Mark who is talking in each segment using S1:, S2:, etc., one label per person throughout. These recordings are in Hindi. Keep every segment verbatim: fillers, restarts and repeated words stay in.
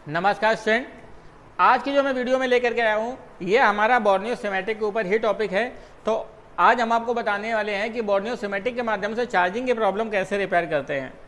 S1: नमस्कार स्टूडेंट, आज की जो मैं वीडियो में लेकर के आया हूँ ये हमारा बोर्नियो सिमेटिक के ऊपर ही टॉपिक है। तो आज हम आपको बताने वाले हैं कि बोर्नियो सिमेटिक के माध्यम से चार्जिंग की प्रॉब्लम कैसे रिपेयर करते हैं।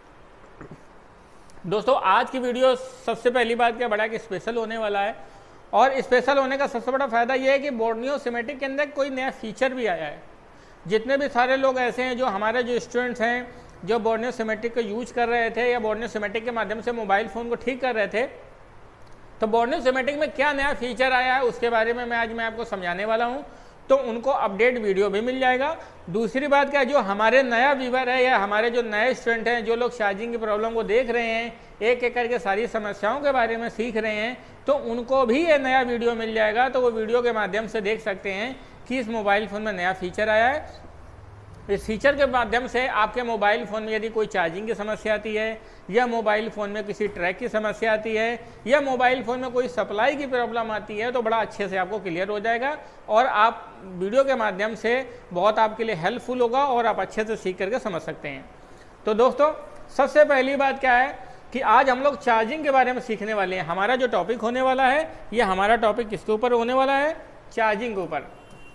S1: दोस्तों आज की वीडियो सबसे पहली बात क्या बड़ा कि स्पेशल होने वाला है, और स्पेशल होने का सबसे बड़ा फायदा ये है कि बोर्नियो सिमेटिक के अंदर कोई नया फीचर भी आया है। जितने भी सारे लोग ऐसे हैं जो हमारे जो स्टूडेंट्स हैं जो बोर्नियो सिमेटिक को यूज कर रहे थे या बोर्नियो सिमेटिक के माध्यम से मोबाइल फ़ोन को ठीक कर रहे थे, तो बोर्नियो सिमेटिक में क्या नया फीचर आया है उसके बारे में मैं आज मैं आपको समझाने वाला हूं। तो उनको अपडेट वीडियो भी मिल जाएगा। दूसरी बात क्या, जो हमारे नया व्यूवर है या हमारे जो नए स्टूडेंट हैं जो लोग चार्जिंग की प्रॉब्लम को देख रहे हैं, एक एक करके सारी समस्याओं के बारे में सीख रहे हैं, तो उनको भी ये नया वीडियो मिल जाएगा। तो वो वीडियो के माध्यम से देख सकते हैं कि इस मोबाइल फ़ोन में नया फीचर आया है। इस फीचर के माध्यम से आपके मोबाइल फ़ोन में यदि कोई चार्जिंग की समस्या आती है या मोबाइल फ़ोन में किसी ट्रैक की समस्या आती है या मोबाइल फ़ोन में कोई सप्लाई की प्रॉब्लम आती है, तो बड़ा अच्छे से आपको क्लियर हो जाएगा और आप वीडियो के माध्यम से बहुत आपके लिए हेल्पफुल होगा और आप अच्छे से सीख करके समझ सकते हैं। तो दोस्तों सबसे पहली बात क्या है कि आज हम लोग चार्जिंग के बारे में सीखने वाले हैं। हमारा जो टॉपिक होने वाला है ये हमारा टॉपिक किसके ऊपर होने वाला है? चार्जिंग के ऊपर।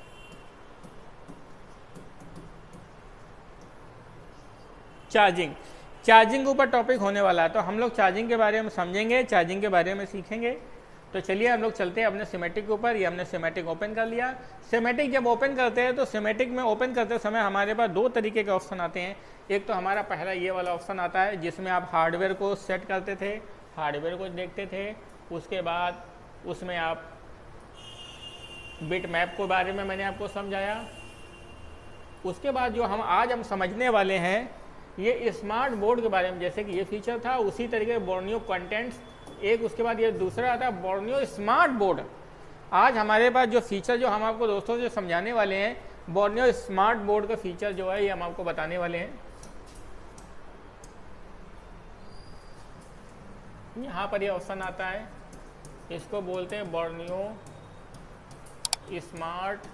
S1: चार्जिंग चार्जिंग के ऊपर टॉपिक होने वाला है। तो हम लोग चार्जिंग के बारे में समझेंगे, चार्जिंग के बारे में सीखेंगे। तो चलिए हम लोग चलते हैं अपने सिमेटिक के ऊपर। ये हमने सिमेटिक ओपन कर लिया। सिमेटिक जब ओपन करते हैं तो सिमेटिक में ओपन करते समय हमारे पास दो तरीके के ऑप्शन आते हैं। एक तो हमारा पहला ये वाला ऑप्शन आता है जिसमें आप हार्डवेयर को सेट करते थे, हार्डवेयर को देखते थे। उसके बाद उसमें आप बिट मैप के बारे में मैंने आपको समझाया। उसके बाद जो हम आज हम समझने वाले हैं ये स्मार्ट बोर्ड के बारे में, जैसे कि ये फीचर था उसी तरीके बोर्नियो कंटेंट्स एक, उसके बाद ये दूसरा आता है बोर्नियो स्मार्ट बोर्ड। आज हमारे पास जो फीचर जो हम आपको दोस्तों से समझाने वाले हैं बोर्नियो स्मार्ट बोर्ड का फीचर जो है ये हम आपको बताने वाले हैं। यहाँ पर ये ऑप्शन आता है, इसको बोलते हैं बोर्नियो स्मार्ट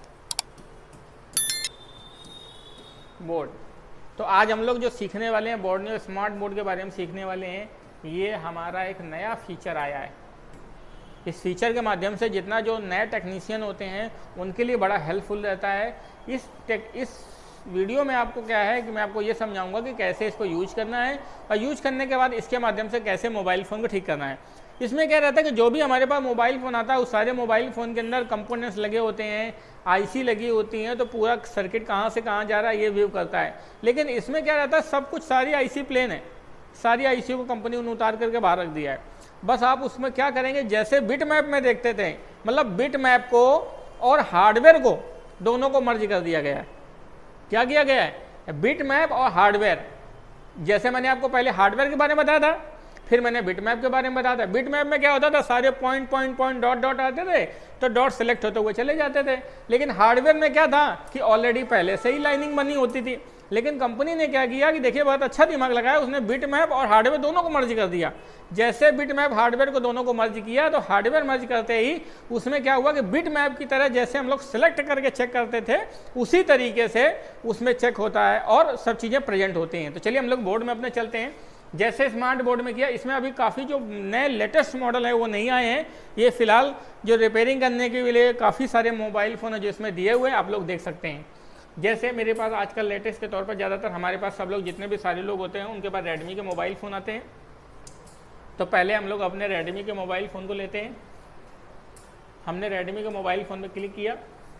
S1: बोर्ड। तो आज हम लोग जो सीखने वाले हैं बोर्नियो स्मार्ट बोर्ड के बारे में सीखने वाले हैं। ये हमारा एक नया फीचर आया है। इस फीचर के माध्यम से जितना जो नए टेक्नीशियन होते हैं उनके लिए बड़ा हेल्पफुल रहता है। इस टेक इस वीडियो में आपको क्या है कि मैं आपको ये समझाऊंगा कि कैसे इसको यूज करना है और यूज करने के बाद इसके माध्यम से कैसे मोबाइल फ़ोन को ठीक करना है। इसमें क्या रहता है कि जो भी हमारे पास मोबाइल फ़ोन आता है उस सारे मोबाइल फ़ोन के अंदर कंपोनेंट्स लगे होते हैं, आईसी लगी होती हैं, तो पूरा सर्किट कहाँ से कहाँ जा रहा है ये व्यू करता है। लेकिन इसमें क्या रहता है, सब कुछ सारी आईसी प्लेन है, सारी आईसी को कंपनी ने उतार करके बाहर रख दिया है। बस आप उसमें क्या करेंगे, जैसे बिट मैप में देखते थे, मतलब बिट मैप को और हार्डवेयर को दोनों को मर्ज कर दिया गया है। क्या किया गया है? बिट मैप और हार्डवेयर। जैसे मैंने आपको पहले हार्डवेयर के बारे में बताया था, फिर मैंने बिट मैप के बारे में बताया था। बिट मैप में क्या होता था, सारे point point point dot dot आते थे, तो डॉट सेलेक्ट होते हुए चले जाते थे। लेकिन हार्डवेयर में क्या था कि ऑलरेडी पहले से ही लाइनिंग बनी होती थी। लेकिन कंपनी ने क्या किया कि देखिए बहुत अच्छा दिमाग लगाया, उसने बिट मैप और हार्डवेयर दोनों को मर्ज कर दिया। जैसे बिट मैप हार्डवेयर को दोनों को मर्ज किया तो हार्डवेयर मर्ज करते ही उसमें क्या हुआ कि बिट मैप की तरह जैसे हम लोग सेलेक्ट करके चेक करते थे उसी तरीके से उसमें चेक होता है और सब चीज़ें प्रेजेंट होती हैं। तो चलिए हम लोग बोर्ड में अपने चलते हैं। जैसे स्मार्ट बोर्ड में किया, इसमें अभी काफ़ी जो नए लेटेस्ट मॉडल है वो नहीं आए हैं। ये फिलहाल जो रिपेयरिंग करने के लिए काफ़ी सारे मोबाइल फ़ोन है जो इसमें दिए हुए हैं, आप लोग देख सकते हैं। जैसे मेरे पास आजकल लेटेस्ट के तौर पर ज़्यादातर हमारे पास सब लोग जितने भी सारे लोग होते हैं उनके पास रेडमी के मोबाइल फ़ोन आते हैं। तो पहले हम लोग अपने रेडमी के मोबाइल फ़ोन को लेते हैं। हमने रेडमी के मोबाइल फ़ोन पर क्लिक किया।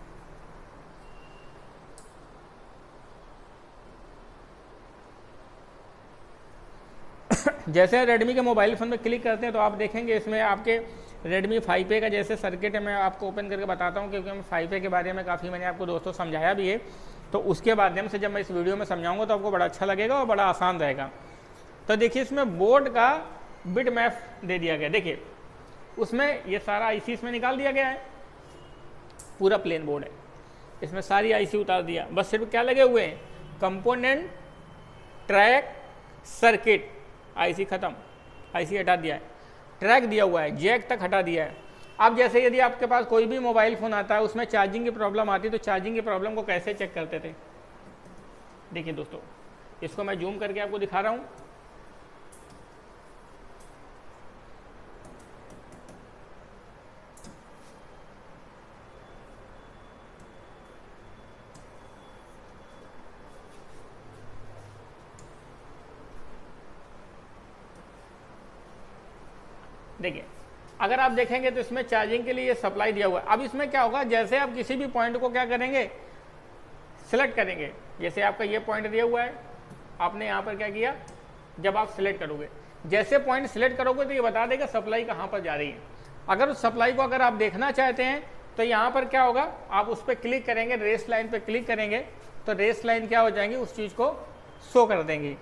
S1: जैसे रेडमी के मोबाइल फ़ोन में क्लिक करते हैं तो आप देखेंगे इसमें आपके रेडमी फाइव ए का जैसे सर्किट है, मैं आपको ओपन करके बताता हूं क्योंकि मैं फाइव ए के बारे में काफ़ी मैंने आपको दोस्तों समझाया भी है। तो उसके माध्यम से जब मैं इस वीडियो में समझाऊंगा तो आपको बड़ा अच्छा लगेगा और बड़ा आसान रहेगा। तो देखिए इसमें बोर्ड का बिट मैप दे दिया गया। देखिए उसमें ये सारा आईसी इसमें निकाल दिया गया है, पूरा प्लेन बोर्ड है, इसमें सारी आईसी उतार दिया। बस सिर्फ क्या लगे हुए हैं, कंपोनेंट, ट्रैक, सर्किट। आईसी खत्म, आईसी हटा दिया है, ट्रैक दिया हुआ है, जैक तक हटा दिया है। अब जैसे यदि आपके पास कोई भी मोबाइल फ़ोन आता है उसमें चार्जिंग की प्रॉब्लम आती है तो चार्जिंग की प्रॉब्लम को कैसे चेक करते थे? देखिए दोस्तों इसको मैं जूम करके आपको दिखा रहा हूँ। देखिए अगर आप देखेंगे तो इसमें चार्जिंग के लिए ये सप्लाई दिया हुआ है। अब इसमें क्या होगा, जैसे आप किसी भी पॉइंट को क्या करेंगे, सिलेक्ट करेंगे, जैसे आपका ये पॉइंट दिया हुआ है, आपने यहाँ पर क्या किया, जब आप सिलेक्ट करोगे, जैसे पॉइंट सिलेक्ट करोगे तो ये बता देगा सप्लाई कहाँ पर जा रही है। अगर उस सप्लाई को अगर आप देखना चाहते हैं तो यहाँ पर क्या होगा, आप उस पर क्लिक करेंगे, रेस लाइन पर क्लिक करेंगे तो रेस लाइन क्या हो जाएंगी, उस चीज़ को शो कर देंगी।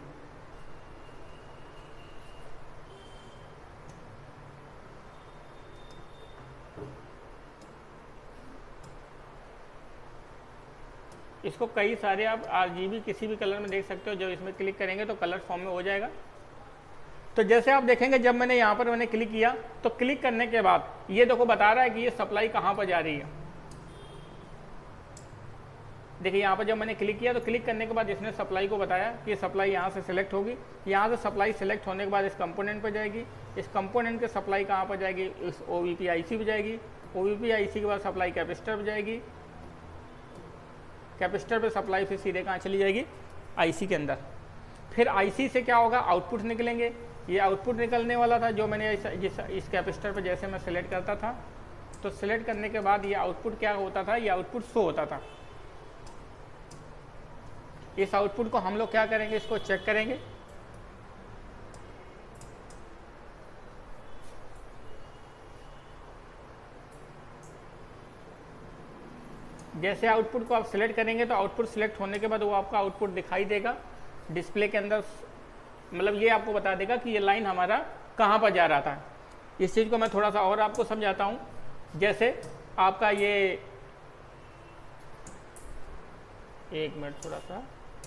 S1: इसको कई सारे आप आरजीबी किसी भी कलर में देख सकते हो, जब इसमें क्लिक करेंगे तो कलर फॉर्म में हो जाएगा। तो जैसे आप देखेंगे जब मैंने यहाँ पर मैंने क्लिक किया तो क्लिक करने के बाद ये देखो बता रहा है कि ये सप्लाई कहाँ पर जा रही है। देखिए यहाँ पर जब मैंने क्लिक किया तो क्लिक करने के बाद इसने सप्लाई को बताया कि सप्लाई यहाँ से सिलेक्ट होगी, यहाँ से सप्लाई सिलेक्ट होने के बाद इस कंपोनेंट पर जाएगी, इस कंपोनेंट के सप्लाई कहाँ पर जाएगी, इस ओ वी पी आई सी पर जाएगी, ओ वी पी आई सी के बाद सप्लाई कैपेसिटर पर जाएगी, कैपेसिटर पे सप्लाई फिर सीधे कहाँ चली जाएगी, आईसी के अंदर। फिर आईसी से क्या होगा, आउटपुट निकलेंगे। ये आउटपुट निकलने वाला था जो मैंने इस, इस, इस कैपेसिटर पे जैसे मैं सिलेक्ट करता था तो सिलेक्ट करने के बाद ये आउटपुट क्या होता था, ये आउटपुट शो होता था। इस आउटपुट को हम लोग क्या करेंगे, इसको चेक करेंगे। जैसे आउटपुट को आप सिलेक्ट करेंगे तो आउटपुट सिलेक्ट होने के बाद वो आपका आउटपुट दिखाई देगा डिस्प्ले के अंदर, मतलब ये आपको बता देगा कि ये लाइन हमारा कहाँ पर जा रहा था। इस चीज़ को मैं थोड़ा सा और आपको समझाता हूँ। जैसे आपका ये, एक मिनट थोड़ा सा,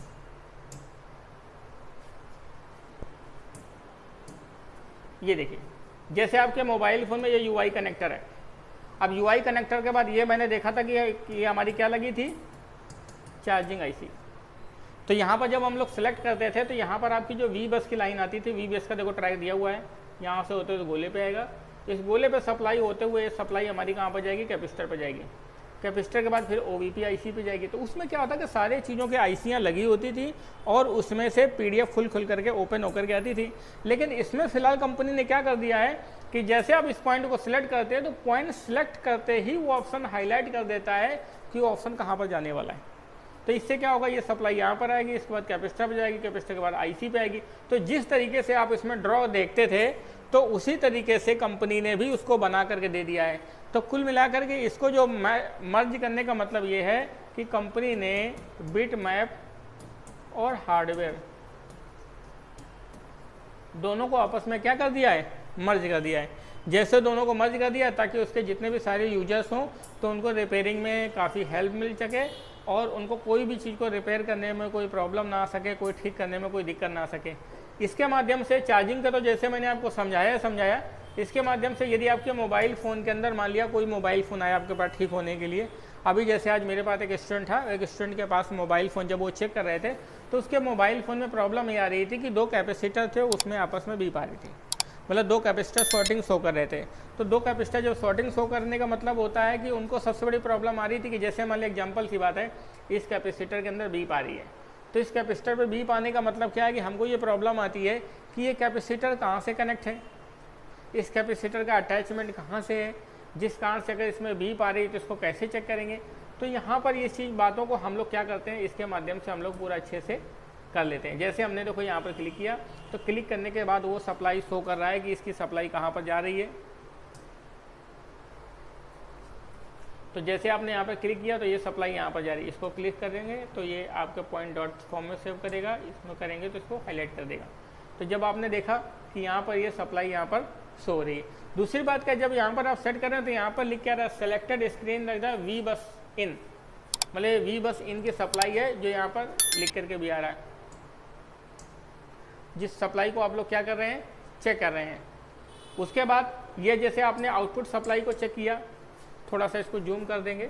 S1: ये देखिए जैसे आपके मोबाइल फ़ोन में ये यूआई कनेक्टर है। अब यूआई कनेक्टर के बाद ये मैंने देखा था कि ये हमारी क्या लगी थी, चार्जिंग आईसी। तो यहाँ पर जब हम लोग सेलेक्ट करते थे तो यहाँ पर आपकी जो वी बस की लाइन आती थी, वी बस का देखो ट्रैक दिया हुआ है, यहाँ से होते हुए तो गोले पे आएगा, इस गोले पे सप्लाई होते हुए सप्लाई हमारी कहाँ पर जाएगी, कैपेसिटर पर जाएगी, कैपेसिटर के बाद फिर ओ वी पी आई सी पे जाएगी। तो उसमें क्या होता है कि सारे चीज़ों के आईसियाँ लगी होती थी और उसमें से पीडीएफ खुल खुल करके ओपन होकर के आती थी। लेकिन इसमें फिलहाल कंपनी ने क्या कर दिया है कि जैसे आप इस पॉइंट को सिलेक्ट करते हैं तो पॉइंट सिलेक्ट करते ही वो ऑप्शन हाईलाइट कर देता है कि वो ऑप्शन कहाँ पर जाने वाला है। तो इससे क्या होगा, ये सप्लाई यहाँ पर आएगी, इसके बाद कैपेसिटर पर जाएगी, कैपेसिटर के बाद आईसी पे आएगी। तो जिस तरीके से आप इसमें ड्रॉ देखते थे तो उसी तरीके से कंपनी ने भी उसको बना करके दे दिया है। तो कुल मिलाकर के इसको जो मर्ज करने का मतलब ये है कि कंपनी ने बिट मैप और हार्डवेयर दोनों को आपस में क्या कर दिया है, मर्ज कर दिया है। जैसे दोनों को मर्ज कर दिया ताकि उसके जितने भी सारे यूजर्स हों तो उनको रिपेयरिंग में काफ़ी हेल्प मिल सके और उनको कोई भी चीज़ को रिपेयर करने में कोई प्रॉब्लम ना आ सके, कोई ठीक करने में कोई दिक्कत ना आ सके। इसके माध्यम से चार्जिंग का तो जैसे मैंने आपको समझाया समझाया इसके माध्यम से यदि आपके मोबाइल फ़ोन के अंदर मान लिया कोई मोबाइल फ़ोन आया आपके पास ठीक होने के लिए, अभी जैसे आज मेरे पास एक स्टूडेंट था, एक स्टूडेंट के पास मोबाइल फ़ोन जब वो चेक कर रहे थे तो उसके मोबाइल फ़ोन में प्रॉब्लम ये आ रही थी कि दो कैपेसिटर थे उसमें आपस में बीप आ रही थी, मतलब दो कैपेसिटर शॉर्टिंग शो कर रहे थे। तो दो कैपेसिटर जो शॉर्टिंग शो करने का मतलब होता है कि उनको सबसे बड़ी प्रॉब्लम आ रही थी कि जैसे मान ली एग्जाम्पल सी बात है, इस कैपेसिटर के अंदर बीप आ रही है, तो इस कैपेसिटर पे बीप आने का मतलब क्या है कि हमको ये प्रॉब्लम आती है कि ये कैपेसिटर कहाँ से कनेक्ट है, इस कैपेसिटर का अटैचमेंट कहाँ से है, जिस कारण से अगर इसमें बीप आ रही है तो इसको कैसे चेक करेंगे। तो यहाँ पर ये चीज़ बातों को हम लोग क्या करते हैं, इसके माध्यम से हम लोग पूरा अच्छे से कर लेते हैं। जैसे हमने देखो यहाँ पर क्लिक किया तो क्लिक करने के बाद वो सप्लाई शो कर रहा है कि इसकी सप्लाई कहाँ पर जा रही है। तो जैसे आपने यहाँ पर क्लिक किया तो ये सप्लाई यहाँ पर जा रही है, इसको क्लिक करेंगे तो ये आपका पॉइंट डॉट फॉर्म में सेव करेगा, इसमें करेंगे तो इसको हाईलाइट कर देगा। तो जब आपने देखा कि यहाँ पर ये सप्लाई यहाँ पर शो हो रही है। दूसरी बात क्या, जब यहाँ पर आप सेट कर रहे हैं तो यहाँ पर लिख क्या रहा है, सेलेक्टेड स्क्रीन लग रहा है वी बस इन, मतलब वी बस इन की सप्लाई है जो यहाँ पर लिख करके भी आ रहा है। जिस सप्लाई को आप लोग क्या कर रहे हैं, चेक कर रहे हैं। उसके बाद ये जैसे आपने आउटपुट सप्लाई को चेक किया, थोड़ा सा इसको जूम कर देंगे,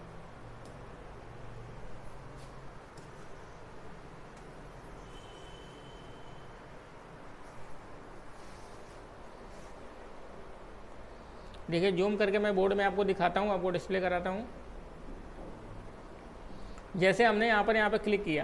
S1: देखिए जूम करके मैं बोर्ड में आपको दिखाता हूँ, आपको डिस्प्ले कराता हूँ। जैसे हमने यहाँ पर यहाँ पर क्लिक किया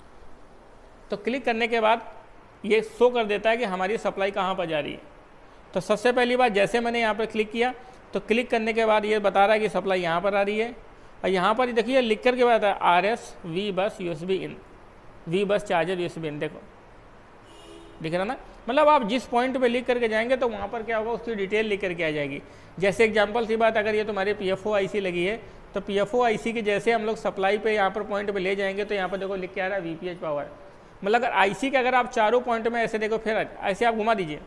S1: तो क्लिक करने के बाद ये शो कर देता है कि हमारी सप्लाई कहाँ पर जा रही है। तो सबसे पहली बात, जैसे मैंने यहाँ पर क्लिक किया तो क्लिक करने के बाद ये बता रहा है कि सप्लाई यहाँ पर आ रही है, और यहाँ पर देखिए लिख कर के बाद R S V bus U S B in, V bus charger U S B in, देखो दिख रहा ना। मतलब आप जिस पॉइंट पे लिख करके जाएंगे तो वहाँ पर क्या होगा, उसकी डिटेल लिख करके आ जाएगी। जैसे एग्जांपल सी बात, अगर ये तुम्हारे पी एफ ओ आई सी लगी है तो पी एफ ओ आई सी की जैसे हम लोग सप्लाई पे यहाँ पर पॉइंट पे ले जाएंगे तो यहाँ पर देखो लिख के आ रहा है वी पी एच पावर। मतलब अगर आई सी के अगर आप चारों पॉइंट में ऐसे देखो, फिर ऐसे आप घुमा दीजिए,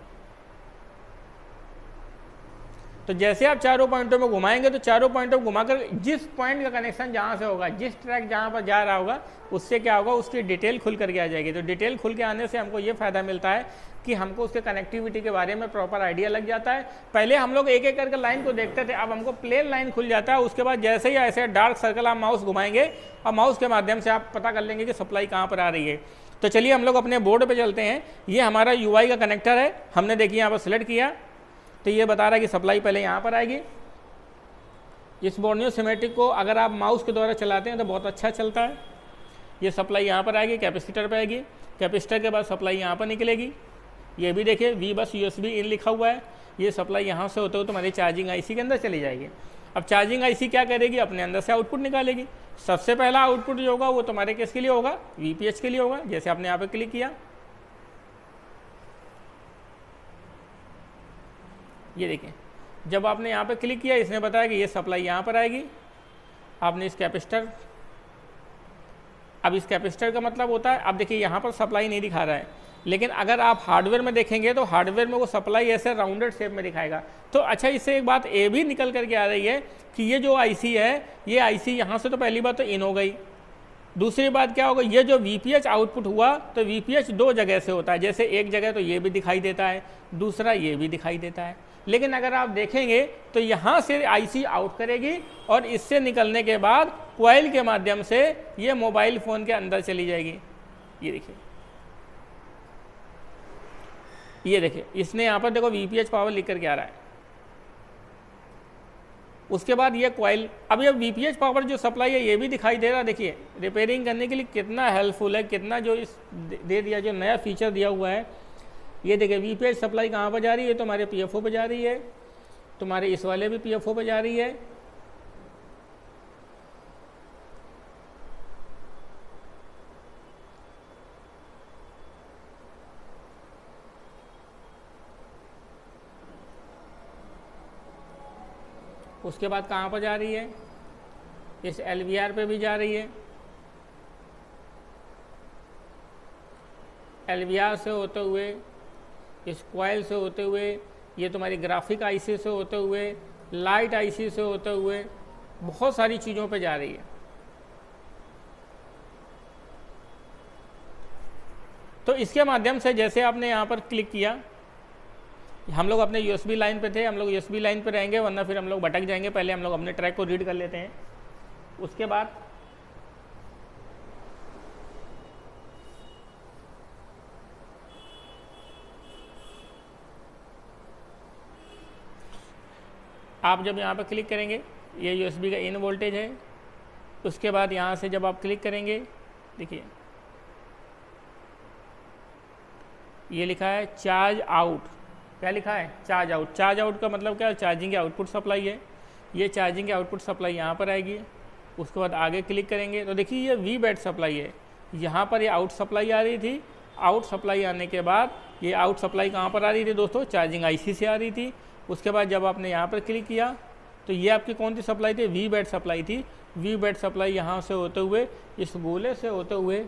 S1: तो जैसे आप चारों पॉइंटों में घुमाएंगे तो चारों पॉइंटों में घुमाकर जिस पॉइंट का कनेक्शन जहाँ से होगा, जिस ट्रैक जहाँ पर जा रहा होगा, उससे क्या होगा, उसकी डिटेल खुल करके आ जाएगी। तो डिटेल खुल के आने से हमको ये फ़ायदा मिलता है कि हमको उसके कनेक्टिविटी के बारे में प्रॉपर आइडिया लग जाता है। पहले हम लोग एक एक करके लाइन को देखते थे, अब हमको प्लेन लाइन खुल जाता है। उसके बाद जैसे ही ऐसे डार्क सर्कल आप माउस घुमाएंगे और माउस के माध्यम से आप पता कर लेंगे कि सप्लाई कहाँ पर आ रही है। तो चलिए हम लोग अपने बोर्ड पर चलते हैं। ये हमारा यू आई का कनेक्टर है, हमने देखिए यहाँ पर सिलेक्ट किया तो ये बता रहा है कि सप्लाई पहले यहाँ पर आएगी। इस बोर्नियो सिमेट्रिक को अगर आप माउस के द्वारा चलाते हैं तो बहुत अच्छा चलता है। ये सप्लाई यहाँ पर आएगी, कैपेसिटर पर आएगी, कैपेसिटर के बाद सप्लाई यहाँ पर निकलेगी। ये भी देखिए we bus U S B इन लिखा हुआ है। ये सप्लाई यहाँ से होते हुए तुम्हारी चार्जिंग आईसी के अंदर चली जाएगी। अब चार्जिंग आईसी क्या करेगी, अपने अंदर से आउटपुट निकालेगी। सबसे पहला आउटपुट जो होगा वो तुम्हारे किसके लिए होगा, वी पी एच के लिए होगा। जैसे आपने यहाँ पर क्लिक किया, ये देखिए जब आपने यहाँ पे क्लिक किया इसने बताया कि ये सप्लाई यहाँ पर आएगी। आपने इस कैपेसिटर, अब इस कैपेसिटर का मतलब होता है, अब देखिए यहाँ पर सप्लाई नहीं दिखा रहा है, लेकिन अगर आप हार्डवेयर में देखेंगे तो हार्डवेयर में वो सप्लाई ऐसे राउंडेड शेप में दिखाएगा। तो अच्छा, इससे एक बात ये भी निकल करके आ रही है कि ये जो आईसी है, ये आईसी यहाँ से तो पहली बात तो इन हो गई। दूसरी बात क्या होगा, ये जो वी पी एच आउटपुट हुआ तो वी पी एच दो जगह से होता है। जैसे एक जगह तो ये भी दिखाई देता है, दूसरा ये भी दिखाई देता है। लेकिन अगर आप देखेंगे तो यहाँ से आईसी आउट करेगी और इससे निकलने के बाद कॉइल के माध्यम से ये मोबाइल फ़ोन के अंदर चली जाएगी। ये देखिए, ये देखिए इसने यहाँ पर देखो वी पी एच पावर लिख करके आ रहा है। उसके बाद ये कॉइल, अब ये वी पी एच पावर जो सप्लाई है ये भी दिखाई दे रहा है। देखिए रिपेयरिंग करने के लिए कितना हेल्पफुल है, कितना जो इस दे दिया, जो नया फीचर दिया हुआ है। ये देखिए वी पी एच सप्लाई कहाँ पर जा रही है, तुम्हारे पी एफ ओ पे जा रही है, तुम्हारे इस वाले भी पी एफ ओ पे जा रही है। उसके बाद कहाँ पर जा रही है, इस एल वी आर पे भी जा रही है। एल वी आर से होते हुए, इस कॉइल से होते हुए, ये तुम्हारी ग्राफिक आईसी से होते हुए, लाइट आईसी से होते हुए, बहुत सारी चीज़ों पे जा रही है। तो इसके माध्यम से जैसे आपने यहाँ पर क्लिक किया, हम लोग अपने यूएसबी लाइन पे थे, हम लोग यूएसबी लाइन पे रहेंगे वरना फिर हम लोग भटक जाएंगे। पहले हम लोग अपने ट्रैक को रीड कर लेते हैं। उसके बाद आप जब यहाँ पर क्लिक करेंगे, ये यूएसबी का इन वोल्टेज है। उसके बाद यहाँ से जब आप क्लिक करेंगे, देखिए ये लिखा है चार्ज आउट। क्या लिखा है, चार्ज आउट। चार्ज आउट का मतलब क्या है, चार्जिंग की आउटपुट सप्लाई है। ये चार्जिंग की आउटपुट सप्लाई यहाँ पर आएगी। उसके बाद आगे क्लिक करेंगे तो देखिए ये वी बैट सप्लाई है। यहाँ पर ये आउट सप्लाई आ रही थी। आउट सप्लाई आने के बाद ये आउट सप्लाई कहाँ पर आ रही थी दोस्तों, चार्जिंग आईसी से आ रही थी। उसके बाद जब आपने यहाँ पर क्लिक किया तो ये आपकी कौन सी सप्लाई थी, वी बैट सप्लाई थी। वी बैट सप्लाई यहाँ से होते हुए, इस गोले से होते हुए,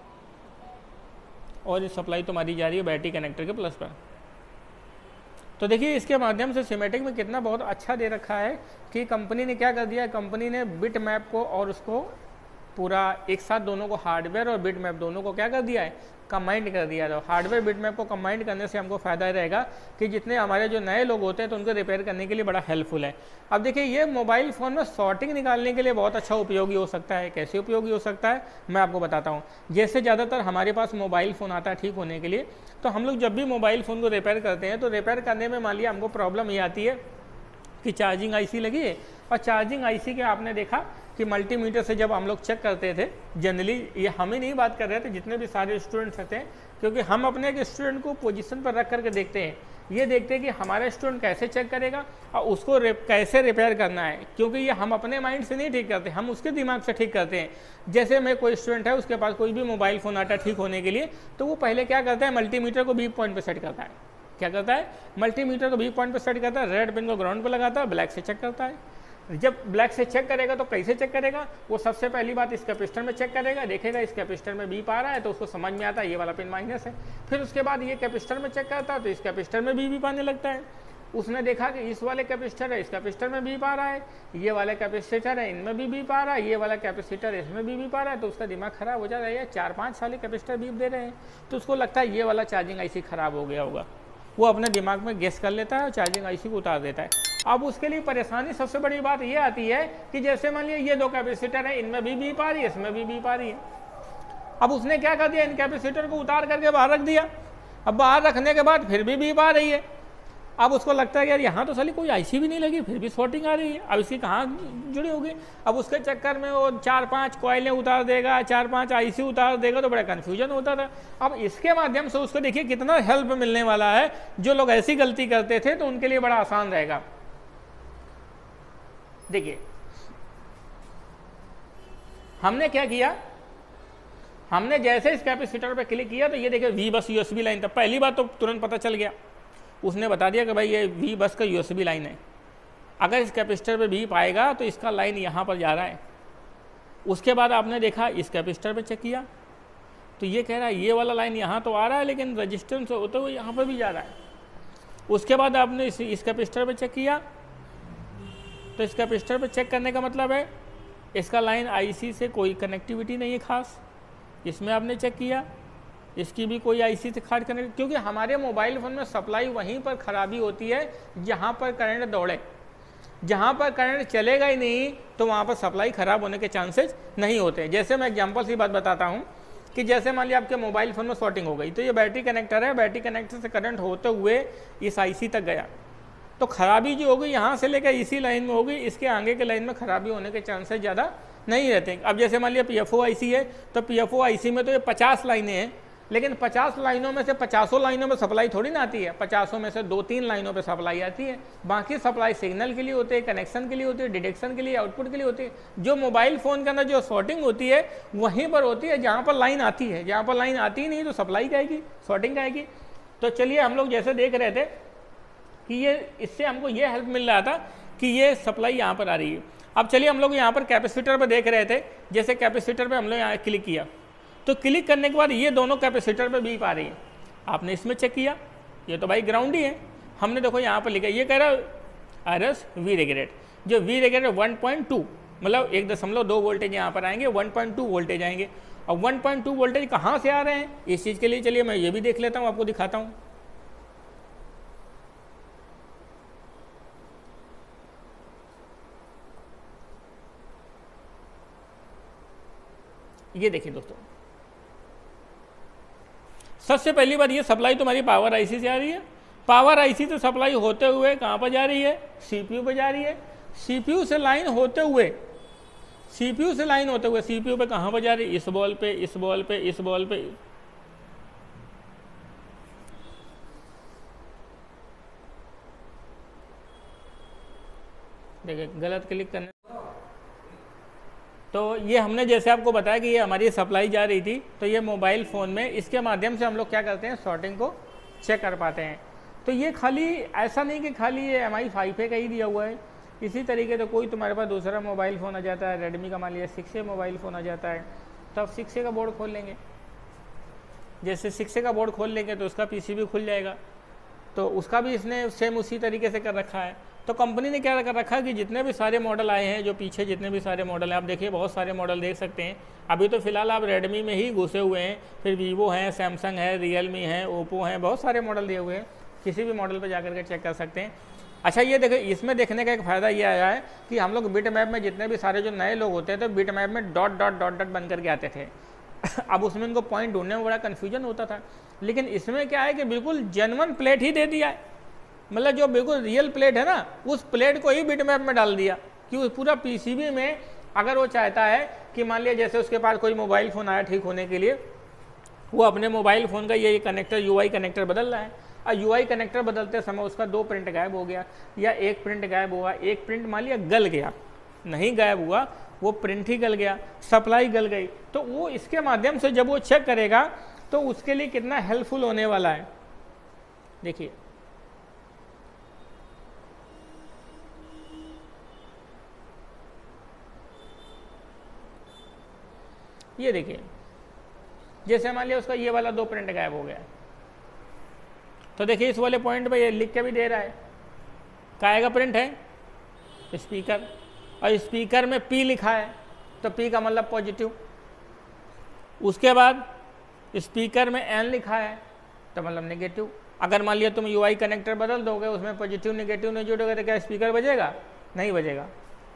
S1: और ये सप्लाई तुम्हारी जा रही है बैटरी कनेक्टर के प्लस पर। तो देखिए इसके माध्यम से सिमेटिक में कितना बहुत अच्छा दे रखा है कि कंपनी ने क्या कर दिया है, कंपनी ने बिट मैप को और उसको पूरा एक साथ दोनों को, हार्डवेयर और बिट मैप दोनों को क्या कर दिया है, कंबाइंड कर दिया है। तो हार्डवेयर बिट मैप को कंबाइंड करने से हमको फ़ायदा रहेगा कि जितने हमारे जो नए लोग होते हैं तो उनको रिपेयर करने के लिए बड़ा हेल्पफुल है। अब देखिए ये मोबाइल फ़ोन में शॉर्टिंग निकालने के लिए बहुत अच्छा उपयोगी हो सकता है। कैसे उपयोगी हो सकता है मैं आपको बताता हूँ। जैसे ज़्यादातर हमारे पास मोबाइल फ़ोन आता है ठीक होने के लिए, तो हम लोग जब भी मोबाइल फ़ोन को रिपेयर करते हैं तो रिपेयर करने में मान लिया हमको प्रॉब्लम ये आती है कि चार्जिंग आईसी लगी है, और चार्जिंग आईसी के आपने देखा कि मल्टीमीटर से जब हम लोग चेक करते थे, जनरली ये हम ही नहीं बात कर रहे थे, जितने भी सारे स्टूडेंट्स थे, क्योंकि हम अपने एक स्टूडेंट को पोजीशन पर रख करके देखते हैं ये देखते हैं कि हमारा स्टूडेंट कैसे चेक करेगा और उसको रे, कैसे रिपेयर करना है, क्योंकि ये हम अपने माइंड से नहीं ठीक करते, हम उसके दिमाग से ठीक करते हैं। जैसे मैं कोई स्टूडेंट है, उसके पास कोई भी मोबाइल फ़ोन आता है ठीक होने के लिए, तो वो पहले क्या करता है, मल्टीमीटर को बी पॉइंट पर सेट करता है। क्या करता है, मल्टीमीटर को बी पॉइंट पर सेट करता है, रेड पिन को ग्राउंड पर लगाता है, ब्लैक से चेक करता है। जब ब्लैक से चेक करेगा तो कैसे चेक करेगा, वो सबसे पहली बात इस कैपेसिटर में चेक करेगा, देखेगा इस कैपेसिटर में बीप आ रहा है तो उसको समझ में आता है ये वाला पिन माइनस है। फिर उसके बाद ये कैपेसिटर में चेक करता है तो इस कैपेसिटर में भी बीप आने लगता है। उसने देखा कि इस वाले कैपेसिटर है, इस कैपेसिटर में बीप आ रहा है, ये वाला कैपेसिटर है, इनमें भी बीप आ रहा है, ये वाला कैपेसिटर है, इसमें भी बीप आ रहा है, तो उसका दिमाग खराब हो जाता है, चार पाँच साले कैपेसिटर बीप दे रहे हैं, तो उसको लगता है ये वाला चार्जिंग आईसी खराब हो गया होगा। वो अपने दिमाग में गेस कर लेता है और चार्जिंग आईसी को उतार देता है। अब उसके लिए परेशानी सबसे बड़ी बात ये आती है कि जैसे मान लिया ये दो कैपेसिटर है, इनमें भी बीप आ रही है, इसमें भी बीप आ रही है। अब उसने क्या कर दिया, इन कैपेसिटर को उतार करके बाहर रख दिया। अब बाहर रखने के बाद फिर भी बीप आ रही है। अब उसको लगता है यार यहाँ तो साली कोई आईसी भी नहीं लगी, फिर भी शॉर्टिंग आ रही है, अब इसकी कहाँ जुड़ी होगी। अब उसके चक्कर में वो चार पांच कॉइलें उतार देगा, चार पांच आईसी उतार देगा, तो बड़ा कन्फ्यूजन होता था। अब इसके माध्यम से उसको देखिए कितना हेल्प मिलने वाला है। जो लोग ऐसी गलती करते थे तो उनके लिए बड़ा आसान रहेगा। देखिए हमने क्या किया, हमने जैसे इस कैपेसिटर पे क्लिक किया तो ये देखिए वी बस यूएसबी लाइन था। पहली बात तो तुरंत पता चल गया, उसने बता दिया कि भाई ये वी बस का यूएसबी लाइन है। अगर इस कैपेसिटर पे बीप आएगा तो इसका लाइन यहाँ पर जा रहा है। उसके बाद आपने देखा इस कैपेसिटर पे चेक किया तो ये कह रहा है ये वाला लाइन यहाँ तो आ रहा है लेकिन रजिस्टेंस होते हुए यहाँ पर भी जा रहा है। उसके बाद आपने इस, इस कैपेसिटर पे चेक किया तो इस कैपेसिटर पे चेक करने का मतलब है इसका लाइन आईसी से कोई कनेक्टिविटी नहीं है खास। इसमें आपने चेक किया, इसकी भी कोई आईसी से खास कनेक्ट, क्योंकि हमारे मोबाइल फ़ोन में सप्लाई वहीं पर ख़राबी होती है जहाँ पर करंट दौड़े। जहाँ पर करंट चलेगा ही नहीं तो वहाँ पर सप्लाई ख़राब होने के चांसेस नहीं होते। जैसे मैं एग्जांपल से बात बताता हूँ कि जैसे मान लिया आपके मोबाइल फ़ोन में शॉर्टिंग हो गई, तो ये बैटरी कनेक्टर है, बैटरी कनेक्टर से करंट होते हुए इस आईसी तक गया, तो खराबी जो होगी यहाँ से लेकर इसी लाइन में होगी, इसके आगे के लाइन में खराबी होने के चांसेस ज़्यादा नहीं रहते। अब जैसे मान लिया पी एफ ओ आई सी है, तो पी एफ ओ आई सी में तो ये पचास लाइनें हैं, लेकिन पचास लाइनों में से पचासों लाइनों में सप्लाई थोड़ी ना आती है, पचासों में से दो तीन लाइनों पे सप्लाई आती है। बाकी सप्लाई सिग्नल के लिए होती है, कनेक्शन के लिए होती है, डिटेक्शन के लिए, आउटपुट के लिए होती है। जो मोबाइल फ़ोन के अंदर जो शॉर्टिंग होती है वहीं पर होती है जहाँ पर लाइन आती है। जहाँ पर लाइन आती ही नहीं तो सप्लाई क्या आएगी, शॉर्टिंग क्या आएगी। तो चलिए हम लोग जैसे देख रहे थे कि ये इससे हमको ये हेल्प मिल रहा था कि ये सप्लाई यहाँ पर आ रही है। अब चलिए हम लोग यहाँ पर कैपेसिटर पर देख रहे थे, जैसे कैपेसिटर पर हम लोग यहाँ क्लिक किया तो क्लिक करने के बाद ये दोनों कैपेसिटर पे बीप आ रही है। आपने इसमें चेक किया, ये तो भाई ग्राउंड ही है। हमने देखो यहाँ पर लिखा, ये कह रहा है आरएस वी रेगुलेट, जो V regulate one point two मतलब एक दशमलव दो वोल्टेज यहाँ पर आएंगे, वन पॉइंट टू वोल्टेज आएंगे। और वन पॉइंट टू वोल्टेज कहाँ से आ रहे हैं इस चीज़ के लिए चलिए मैं ये भी देख लेता हूँ, आपको दिखाता हूँ। ये देखिए दोस्तों, सबसे पहली बात ये सप्लाई तुम्हारी पावर आईसी से आ रही है। पावर आईसी से सप्लाई होते हुए कहाँ पर जा रही है, सीपीयू पे जा रही है। सीपीयू से लाइन होते हुए सीपीयू से लाइन होते हुए सीपीयू पे कहाँ पर जा रही है, इस बॉल पे, इस बॉल पे, इस बॉल पे। देखिए गलत क्लिक करने, तो ये हमने जैसे आपको बताया कि ये हमारी सप्लाई जा रही थी, तो ये मोबाइल फ़ोन में इसके माध्यम से हम लोग क्या करते हैं, शॉर्टिंग को चेक कर पाते हैं। तो ये खाली ऐसा नहीं कि खाली ये एम आई फाइव ए का ही दिया हुआ है। इसी तरीके से कोई तुम्हारे पास दूसरा मोबाइल फ़ोन आ जाता है, रेडमी का मान लिया सिक्स ए मोबाइल फ़ोन आ जाता है, तो आप सिक्स ए का बोर्ड खोल लेंगे। जैसे सिक्स ए का बोर्ड खोल लेंगे तो उसका पी सी भी खुल जाएगा, तो उसका भी इसने सेम उसी तरीके से कर रखा है। तो कंपनी ने क्या कर रखा है कि जितने भी सारे मॉडल आए हैं, जो पीछे जितने भी सारे मॉडल हैं, आप देखिए बहुत सारे मॉडल देख सकते हैं। अभी तो फिलहाल आप रेडमी में ही घुसे हुए हैं, फिर वीवो है, सैमसंग है, रियलमी है, ओप्पो है, बहुत सारे मॉडल दिए हुए हैं। किसी भी मॉडल पर जाकर के चेक कर सकते हैं। अच्छा ये देखिए, इसमें देखने का एक फ़ायदा ये आया है कि हम लोग बिट मैप में जितने भी सारे जो नए लोग होते हैं तो बिट मैप में डॉट डॉट डॉट डॉट बन करके आते थे। अब उसमें उनको पॉइंट ढूंढने में बड़ा कन्फ्यूजन होता था, लेकिन इसमें क्या है कि बिल्कुल जेन्युइन प्लेट ही दे दिया है। मतलब जो बिल्कुल रियल प्लेट है ना, उस प्लेट को ही बिट मैप में डाल दिया कि पूरा पीसीबी में अगर वो चाहता है कि मान लिया जैसे उसके पास कोई मोबाइल फ़ोन आया ठीक होने के लिए, वो अपने मोबाइल फ़ोन का ये कनेक्टर यूआई कनेक्टर बदल रहा है। और यूआई कनेक्टर बदलते समय उसका दो प्रिंट गायब हो गया या एक प्रिंट गायब हुआ, एक प्रिंट मान लिया गल गया, नहीं गायब हुआ, वो प्रिंट ही गल गया, सप्लाई गल गई, तो वो इसके माध्यम से जब वो चेक करेगा तो उसके लिए कितना हेल्पफुल होने वाला है। देखिए ये देखिए, जैसे मान लिया उसका ये वाला दो प्रिंट गायब हो गया, तो देखिए इस वाले पॉइंट पे ये लिख के भी दे रहा है काहे का प्रिंट है, स्पीकर, और स्पीकर में पी लिखा है तो पी का मतलब पॉजिटिव। उसके बाद स्पीकर में एन लिखा है तो मतलब नेगेटिव। अगर मान लिया तुम यूआई कनेक्टर बदल दोगे, उसमें पॉजिटिव नेगेटिव नहीं जोड़ोगे तो क्या स्पीकर बजेगा? नहीं बजेगा।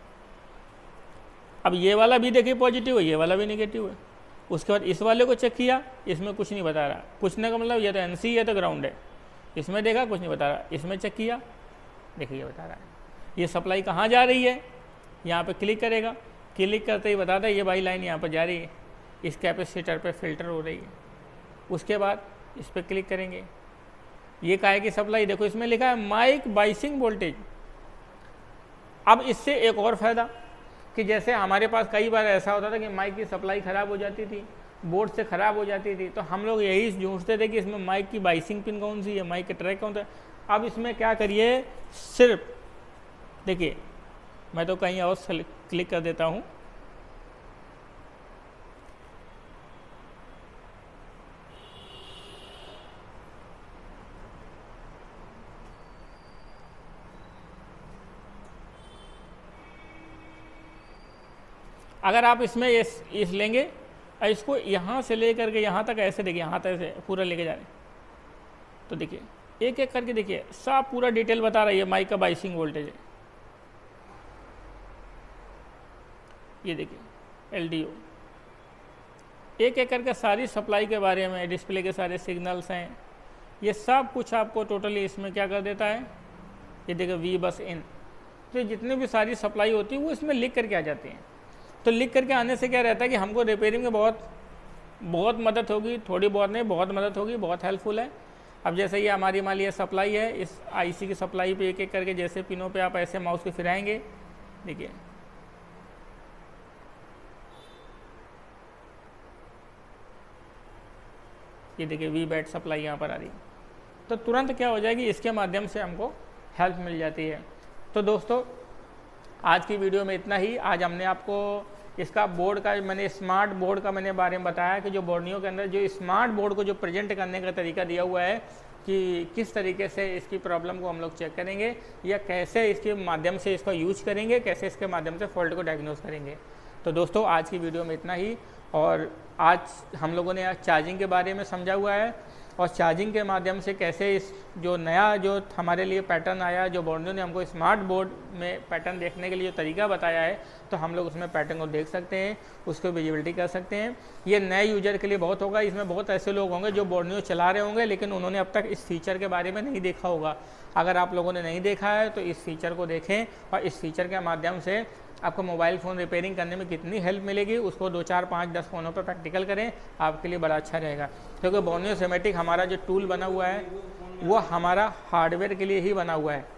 S1: अब ये वाला भी देखिए पॉजिटिव है, ये वाला भी नेगेटिव है। उसके बाद इस वाले को चेक किया, इसमें कुछ नहीं बता रहा, कुछ नहीं का मतलब ये तो एनसी है तो ग्राउंड है, इसमें देखा कुछ नहीं बता रहा, इसमें चेक किया देखिए ये बता रहा है। ये सप्लाई कहाँ जा रही है, यहाँ पे क्लिक करेगा, क्लिक करते ही बताता है ये भाई लाइन यहाँ पर जा रही है, इस कैपेसिटर पे फिल्टर हो रही है। उसके बाद इस पर क्लिक करेंगे, ये काहे की सप्लाई, देखो इसमें लिखा है माइक बाइसिंग वोल्टेज। अब इससे एक और फायदा कि जैसे हमारे पास कई बार ऐसा होता था कि माइक की सप्लाई ख़राब हो जाती थी, बोर्ड से ख़राब हो जाती थी, तो हम लोग यही ढूंढते थे कि इसमें माइक की बाइसिंग पिन कौन सी है, माइक का ट्रैक कौन सा है। अब इसमें क्या करिए, सिर्फ देखिए मैं तो कहीं और क्लिक कर देता हूँ, अगर आप इसमें इस, इस लेंगे और इसको यहाँ से ले करके यहाँ तक ऐसे देखिए, यहाँ तक ऐसे पूरा लेके जा रहे हैं, तो देखिए एक एक करके देखिए सब पूरा डिटेल बता रही है माइक का बाइसिंग वोल्टेज है। ये देखिए एलडीओ, एक एक करके सारी सप्लाई के बारे में, डिस्प्ले के सारे सिग्नल्स हैं, ये सब कुछ आपको टोटली इसमें क्या कर देता है। ये देखिए वी बस इन, तो जितनी भी सारी सप्लाई होती है वो इसमें लिख करके आ जाती हैं। तो लिख करके आने से क्या रहता है कि हमको रिपेयरिंग में बहुत बहुत मदद होगी, थोड़ी बहुत नहीं बहुत मदद होगी, बहुत हेल्पफुल है। अब जैसे ये हमारी मान लिया सप्लाई है, इस आईसी की सप्लाई पे एक एक करके जैसे पिनों पे आप ऐसे माउस को फिराएंगे, देखिए ये देखिए वी बैट सप्लाई यहाँ पर आ रही है, तो तुरंत क्या हो जाएगी, इसके माध्यम से हमको हेल्प मिल जाती है। तो दोस्तों आज की वीडियो में इतना ही। आज हमने आपको इसका बोर्ड का, मैंने स्मार्ट बोर्ड का मैंने बारे में बताया कि जो बोर्नियो के अंदर जो स्मार्ट बोर्ड को जो प्रेजेंट करने का तरीका दिया हुआ है कि किस तरीके से इसकी प्रॉब्लम को हम लोग चेक करेंगे या कैसे इसके माध्यम से इसका यूज करेंगे, कैसे इसके माध्यम से फॉल्ट को डायग्नोस करेंगे। तो दोस्तों आज की वीडियो में इतना ही, और आज हम लोगों ने चार्जिंग के बारे में समझा हुआ है और चार्जिंग के माध्यम से कैसे इस जो नया जो हमारे लिए पैटर्न आया, जो बोर्नियो ने हमको स्मार्ट बोर्ड में पैटर्न देखने के लिए तरीका बताया है, तो हम लोग उसमें पैटर्न को देख सकते हैं, उसको विजिबिलिटी कर सकते हैं। ये नए यूजर के लिए बहुत होगा, इसमें बहुत ऐसे लोग होंगे जो बोर्नियो चला रहे होंगे लेकिन उन्होंने अब तक इस फीचर के बारे में नहीं देखा होगा। अगर आप लोगों ने नहीं देखा है तो इस फीचर को देखें और इस फीचर के माध्यम से आपको मोबाइल फ़ोन रिपेयरिंग करने में कितनी हेल्प मिलेगी, उसको दो चार पाँच दस फ़ोनों पर प्रैक्टिकल करें, आपके लिए बड़ा अच्छा रहेगा। क्योंकि बोर्नियो सिमेटिक हमारा जो टूल बना हुआ है वो हमारा हार्डवेयर के लिए ही बना हुआ है।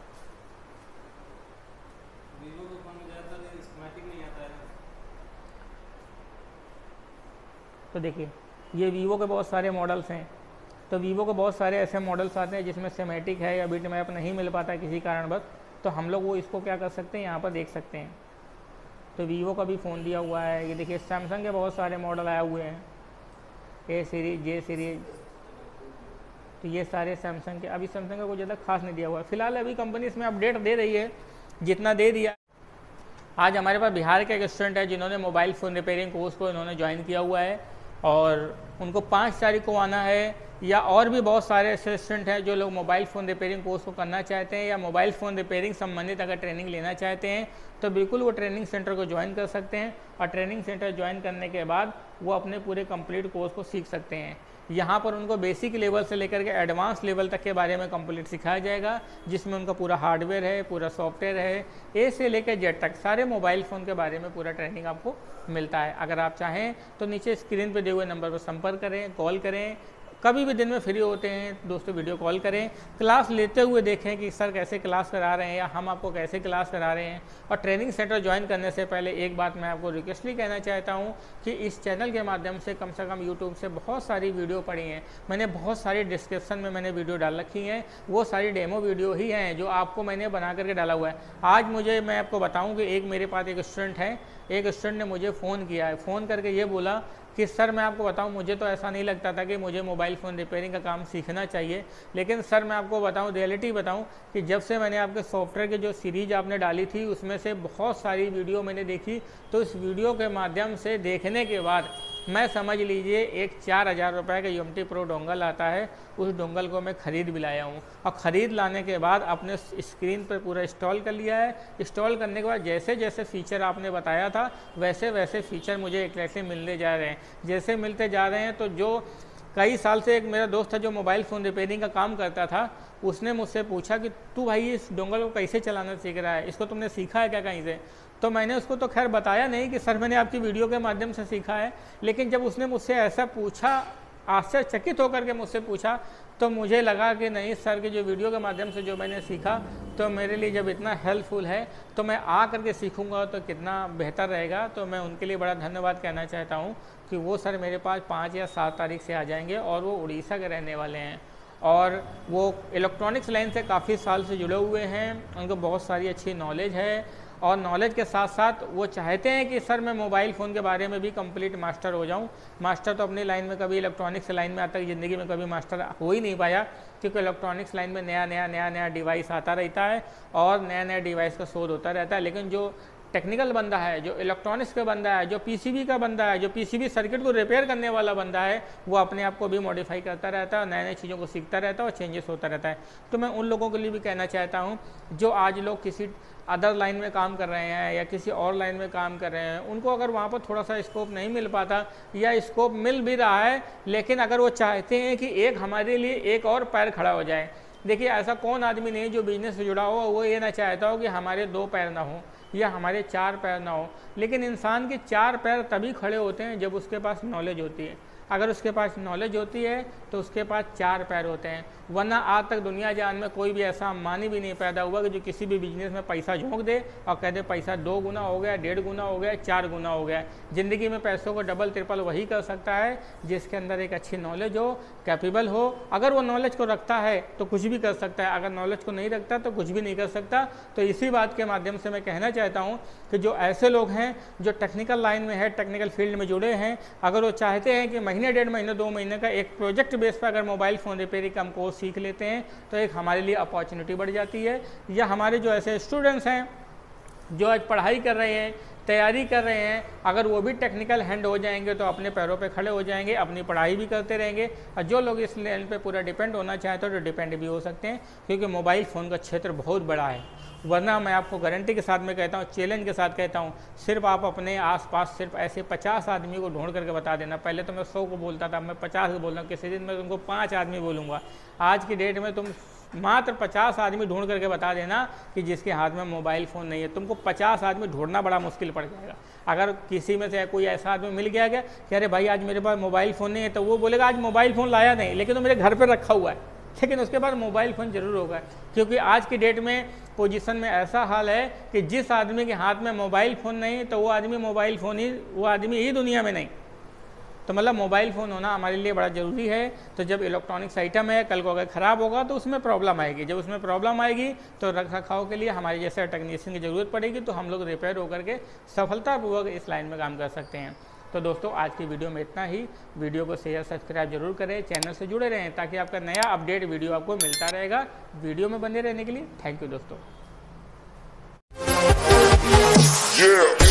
S1: तो देखिए ये वीवो के बहुत सारे मॉडल्स हैं, तो वीवो के बहुत सारे ऐसे मॉडल्स आते हैं जिसमें सिमेटिक है या बिट मैप नहीं मिल पाता किसी कारणवश, तो हम लोग वो इसको क्या कर सकते हैं, यहाँ पर देख सकते हैं। तो वीवो का भी फ़ोन दिया हुआ है, ये देखिए सैमसंग के बहुत सारे मॉडल आए हुए हैं, ए सीरीज, जे सीरीज, तो ये सारे सैमसंग के। अभी सैमसंग का कोई ज़्यादा खास नहीं दिया हुआ है फिलहाल, अभी कंपनी इसमें अपडेट दे रही है जितना दे दिया। आज हमारे पास बिहार के एक स्टूडेंट है जिन्होंने मोबाइल फ़ोन रिपेयरिंग कोर्स को इन्होंने ज्वाइन किया हुआ है और उनको पाँच तारीख को आना है, या और भी बहुत सारे ऐसे स्टूडेंट हैं जो लोग मोबाइल फ़ोन रिपेयरिंग कोर्स को करना चाहते हैं या मोबाइल फ़ोन रिपेयरिंग संबंधित अगर ट्रेनिंग लेना चाहते हैं तो बिल्कुल वो ट्रेनिंग सेंटर को ज्वाइन कर सकते हैं और ट्रेनिंग सेंटर ज्वाइन करने के बाद वो अपने पूरे कंप्लीट कोर्स को सीख सकते हैं। यहाँ पर उनको बेसिक लेवल से लेकर के एडवांस लेवल तक के बारे में कंप्लीट सिखाया जाएगा, जिसमें उनका पूरा हार्डवेयर है, पूरा सॉफ्टवेयर है, ए से लेकर जेड तक सारे मोबाइल फ़ोन के बारे में पूरा ट्रेनिंग आपको मिलता है। अगर आप चाहें तो नीचे स्क्रीन पर दिए हुए नंबर पर संपर्क करें, कॉल करें, कभी भी दिन में फ्री होते हैं दोस्तों वीडियो कॉल करें, क्लास लेते हुए देखें कि सर कैसे क्लास करा रहे हैं या हम आपको कैसे क्लास करा रहे हैं। और ट्रेनिंग सेंटर ज्वाइन करने से पहले एक बात मैं आपको रिक्वेस्टली कहना चाहता हूँ कि इस चैनल के माध्यम से कम से कम यूट्यूब से बहुत सारी वीडियो पड़ी हैं, मैंने बहुत सारी डिस्क्रिप्शन में मैंने वीडियो डाल रखी हैं, वो सारी डेमो वीडियो ही हैं जो आपको मैंने बना करके डाला हुआ है। आज मुझे मैं आपको बताऊँ कि एक मेरे पास एक स्टूडेंट है, एक स्टूडेंट ने मुझे फ़ोन किया है, फ़ोन करके ये बोला कि सर मैं आपको बताऊं मुझे तो ऐसा नहीं लगता था कि मुझे मोबाइल फ़ोन रिपेयरिंग का काम सीखना चाहिए, लेकिन सर मैं आपको बताऊं रियलिटी बताऊं कि जब से मैंने आपके सॉफ्टवेयर की जो सीरीज आपने डाली थी उसमें से बहुत सारी वीडियो मैंने देखी, तो इस वीडियो के माध्यम से देखने के बाद मैं समझ लीजिए एक चार हज़ार रुपये का यूएमटी प्रो डोंगल आता है, उस डोंगल को मैं ख़रीद भी लाया हूँ। और ख़रीद लाने के बाद अपने स्क्रीन पर पूरा इंस्टॉल कर लिया है। इंस्टॉल करने के बाद जैसे जैसे फ़ीचर आपने बताया था वैसे वैसे फ़ीचर मुझे एक्जैक्टली मिलने जा रहे हैं। जैसे मिलते जा रहे हैं तो जो कई साल से एक मेरा दोस्त था जो मोबाइल फ़ोन रिपेयरिंग का काम करता था, उसने मुझसे पूछा कि तू भाई इस डोंगल को कैसे चलाना सीख रहा है, इसको तुमने सीखा है क्या कहीं से? तो मैंने उसको तो खैर बताया नहीं कि सर मैंने आपकी वीडियो के माध्यम से सीखा है, लेकिन जब उसने मुझसे ऐसा पूछा, आश्चर्यचकित होकर के मुझसे पूछा, तो मुझे लगा कि नहीं सर की जो वीडियो के माध्यम से जो मैंने सीखा तो मेरे लिए जब इतना हेल्पफुल है तो मैं आ करके सीखूंगा तो कितना बेहतर रहेगा। तो मैं उनके लिए बड़ा धन्यवाद कहना चाहता हूँ कि वो सर मेरे पास पाँच या सात तारीख से आ जाएंगे और वो उड़ीसा के रहने वाले हैं और वो इलेक्ट्रॉनिक्स लाइन से काफ़ी साल से जुड़े हुए हैं, उनको बहुत सारी अच्छी नॉलेज है और नॉलेज के साथ साथ वो चाहते हैं कि सर मैं मोबाइल फ़ोन के बारे में भी कंप्लीट मास्टर हो जाऊं। मास्टर तो अपनी लाइन में कभी इलेक्ट्रॉनिक्स लाइन में आज तक ज़िंदगी में कभी मास्टर हो ही नहीं पाया, क्योंकि इलेक्ट्रॉनिक्स लाइन में नया नया नया नया डिवाइस आता रहता है और नया नया डिवाइस का शोध होता रहता है। लेकिन जो टेक्निकल बंदा है, जो इलेक्ट्रॉनिक्स का बंदा है, जो पीसीबी का बंदा है, जो पीसीबी सर्किट को रिपेयर करने वाला बंदा है, वो अपने आप को भी मॉडिफाई करता रहता है और नए नए चीज़ों को सीखता रहता है और चेंजेस होता रहता है। तो मैं उन लोगों के लिए भी कहना चाहता हूँ जो आज लोग किसी अदर लाइन में काम कर रहे हैं या किसी और लाइन में काम कर रहे हैं, उनको अगर वहाँ पर थोड़ा सा स्कोप नहीं मिल पाता या स्कोप मिल भी रहा है, लेकिन अगर वो चाहते हैं कि एक हमारे लिए एक और पैर खड़ा हो जाए। देखिए ऐसा कौन आदमी नहीं जो बिजनेस से जुड़ा हो वो ये ना चाहता हो कि हमारे दो पैर ना हो या हमारे चार पैर ना हो, लेकिन इंसान के चार पैर तभी खड़े होते हैं जब उसके पास नॉलेज होती है। अगर उसके पास नॉलेज होती है तो उसके पास चार पैर होते हैं, वरना आज तक दुनिया जान में कोई भी ऐसा अंबानी भी नहीं पैदा हुआ कि जो किसी भी बिजनेस में पैसा झोंक दे और कह दे पैसा दो गुना हो गया, डेढ़ गुना हो गया, चार गुना हो गया। ज़िंदगी में पैसों को डबल ट्रिपल वही कर सकता है जिसके अंदर एक अच्छी नॉलेज हो, कैपेबल हो। अगर वो नॉलेज को रखता है तो कुछ भी कर सकता है, अगर नॉलेज को नहीं रखता तो कुछ भी नहीं कर सकता। तो इसी बात के माध्यम से मैं कहना चाहता हूँ कि जो ऐसे लोग हैं जो टेक्निकल लाइन में है, टेक्निकल फील्ड में जुड़े हैं, अगर वो चाहते हैं कि महीने डेढ़ महीने दो महीने का एक प्रोजेक्ट बेस पर अगर मोबाइल फ़ोन रिपेयरिंग का हम कोर्स सीख लेते हैं तो एक हमारे लिए अपॉर्चुनिटी बढ़ जाती है। या हमारे जो ऐसे स्टूडेंट्स हैं जो आज पढ़ाई कर रहे हैं, तैयारी कर रहे हैं, अगर वो भी टेक्निकल हैंड हो जाएंगे तो अपने पैरों पे खड़े हो जाएंगे, अपनी पढ़ाई भी करते रहेंगे। और जो लोग इस लाइन पे पूरा डिपेंड होना चाहते हैं तो डिपेंड भी हो सकते हैं, क्योंकि मोबाइल फ़ोन का क्षेत्र बहुत बड़ा है। वरना मैं आपको गारंटी के साथ में कहता हूँ, चैलेंज के साथ कहता हूँ, सिर्फ आप अपने आसपास सिर्फ ऐसे पचास आदमी को ढूंढ करके बता देना। पहले तो मैं सौ को बोलता था, मैं पचास को बोल रहा हूँ, किसी दिन मैं तुमको पाँच आदमी बोलूँगा। आज की डेट में तुम मात्र पचास आदमी ढूंढ करके बता देना कि जिसके हाथ में मोबाइल फ़ोन नहीं है। तुमको पचास आदमी ढूंढना बड़ा मुश्किल पड़ जाएगा। अगर किसी में से कोई ऐसा आदमी मिल गया क्या कि अरे भाई आज मेरे पास मोबाइल फ़ोन नहीं है, तो वो बोलेगा आज मोबाइल फ़ोन लाया नहीं, लेकिन तो मेरे घर पर रखा हुआ है, लेकिन उसके बाद मोबाइल फ़ोन ज़रूर होगा। क्योंकि आज की डेट में पोजीशन में ऐसा हाल है कि जिस आदमी के हाथ में मोबाइल फ़ोन नहीं तो वो आदमी मोबाइल फ़ोन ही वो आदमी ही दुनिया में नहीं। तो मतलब मोबाइल फ़ोन होना हमारे लिए बड़ा ज़रूरी है। तो जब इलेक्ट्रॉनिक्स आइटम है, कल को अगर ख़राब होगा तो उसमें प्रॉब्लम आएगी। जब उसमें प्रॉब्लम आएगी तो रख रखाव के लिए हमारे जैसे टेक्नीशियन की ज़रूरत पड़ेगी, तो हम लोग रिपेयर होकर के सफलतापूर्वक इस लाइन में काम कर सकते हैं। तो दोस्तों आज की वीडियो में इतना ही। वीडियो को शेयर सब्सक्राइब जरूर करें, चैनल से जुड़े रहें ताकि आपका नया अपडेट वीडियो आपको मिलता रहेगा। वीडियो में बने रहने के लिए थैंक यू दोस्तों। Yeah.